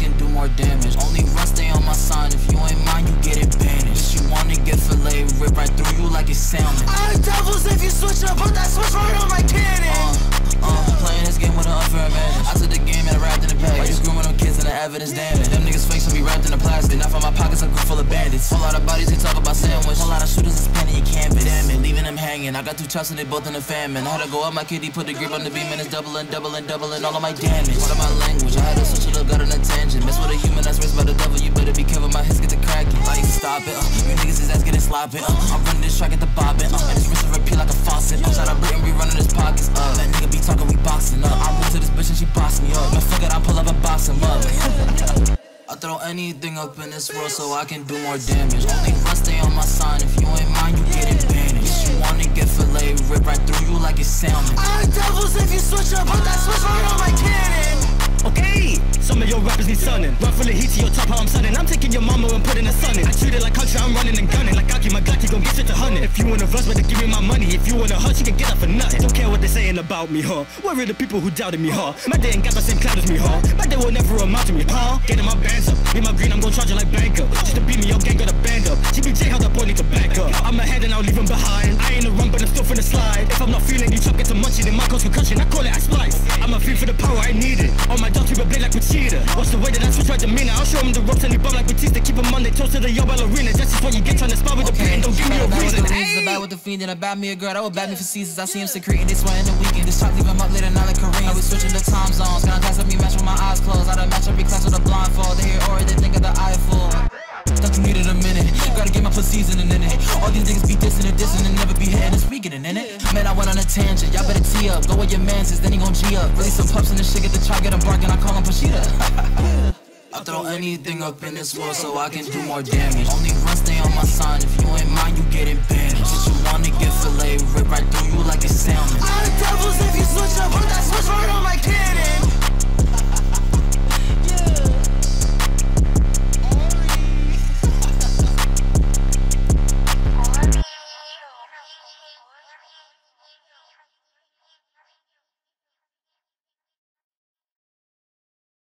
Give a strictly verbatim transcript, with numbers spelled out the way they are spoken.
can do more damage. Only run, stay on my sign. If you ain't mine, you get it banished. If you wanna get fillet, rip right through you like it's salmon. I devils if you switch up, put that switch right on my cannon. Uh, uh, playing this game with an unfair advantage. I took the game and I wrapped in the package. Why you screwing them kids and the evidence damage? Them niggas fake, so be wrapped in the plastic. Now from my pockets, a group full of bandits. Whole lot of bodies, they talk about sandwich. Whole lot of shooters is penny you can't fit. Damn it, leaving them hanging. I got two chops and they both in the famine. I had to go up my kitty, put the grip on the beam and it's doubling, doubling, doubling all of my damage. What of my language? I had to switch it up, got an attention. Mess with a human that's raised by the devil, you better be careful, my hits get to cracking. Like, stop it, uh, you niggas is ass getting sloppy, uh, I'm running this track at the bobbin, uh, and this wrist will repeat like a faucet. I'm shout out Breeton, we running his pockets, uh, that nigga be talking, we boxing up. I move to this bitch and she box me up. Man, fuck it, I pull up and box him up. I throw anything up in this world so I can do more damage. Only run, stay on my sign. If you ain't mine, you get it banished. If you wanna get fillet, rip right through you like it's salmon. I devils if you switch up, put that switch right on my cannon. Okay, some of your rappers need sunning. Run full of heat to your top, how I'm sunning. I'm taking your mama and putting the sun in. I treat it like country, I'm running and gunning. Like Aki, my Glocky gon' get shit to hunting. If you wanna verse, better give me my money. If you wanna hurt, you can get up for nothing. Don't care what they're saying about me, huh? Worry the people who doubted me, huh? My day ain't got the same cloud as me, huh? My day will never amount to me, huh? Getting my bands up, be my green, I'm gon' charge it like banker. Just to beat me, your gang got a band up. G B J, how that boy need to back up. I'm ahead and I'll leave him behind. I ain't a run, but I'm still finna slide. If I'm not feeling you, chop get to munching. In my coast concussion, I call it I splice. I'm a fiend for the power, I need it. On my dog, keep a blade like Pachita. Watch the way that I switch right demeanor. I'll show him the ropes and he bum like Batista. Keep him on, they toast to the yo ballerina. That's just what you get trying to spar with the pain. Don't give me a reason. Hey. About with the fiend and about me a girl that would bat me for seasons. I see him secreting this one in the weekend. This chop leave him up later night like Kareem. I was switching the time zones. Gonna class up me match with my eyes closed. I done match every class with a blindfold. They hear Ori, they think of the eye full. Thought you needed a minute. Gotta get my foot seasoning in it. All these niggas be dissing and dissing and never be hitting and speaking in it. Man, I went on a tangent. Y'all better tee up. Go where your mans is, then he gon' G up. Really some pups in this shit, get the try, get him barking. I call him Pachita. I throw anything up in this world so I can do more damage. Only run, stay on my sign. If you ain't mine, you get it banished. If you wanna get fillet, rip right through you like it's salmon. I